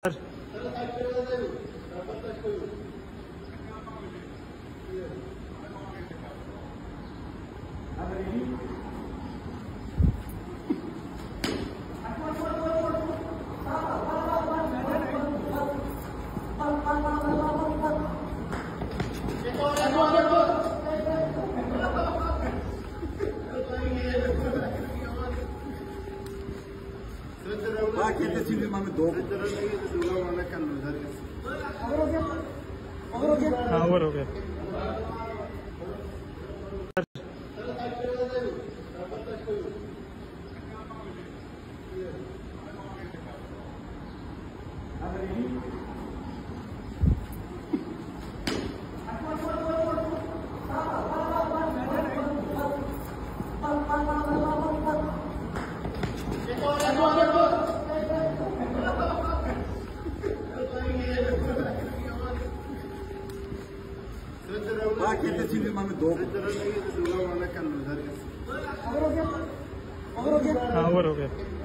क्या कहते थे मामे दो हाँ ओवर हो गया। कहते थे मामे दो हाँ ओवर हो गया।